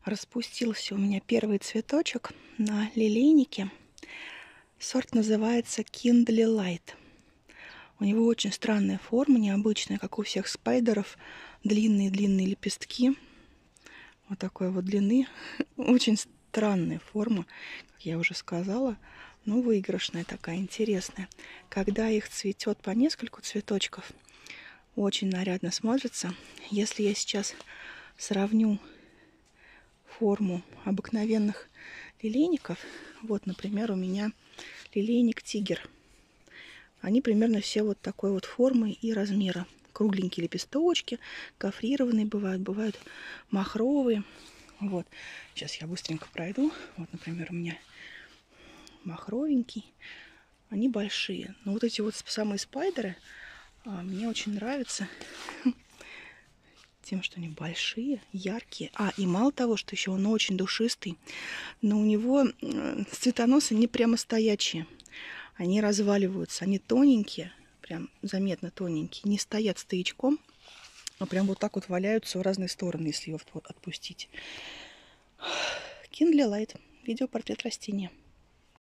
Распустился у меня первый цветочек на лилейнике. Сорт называется Kindly Light. У него очень странная форма, необычная, как у всех спайдеров. Длинные-длинные лепестки. Вот такой вот длины. Очень странная форма, как я уже сказала. Но выигрышная такая, интересная. Когда их цветет по нескольку цветочков, очень нарядно смотрится. Если я сейчас сравню форму обыкновенных лилейников, вот, например, у меня лилейник тигр. Они примерно все вот такой вот формы и размера. Кругленькие лепесточки, гофрированные бывают махровые. Вот. Сейчас я быстренько пройду. Вот, например, у меня махровенький. Они большие. Но вот эти вот самые спайдеры мне очень нравятся тем, что они большие, яркие. И мало того, что еще он очень душистый, но у него цветоносы не прямо стоячие. Они разваливаются, они тоненькие, прям заметно тоненькие, не стоят стоячком, а прям вот так вот валяются в разные стороны, если его вот отпустить. Kindly Light. Видеопортрет растения.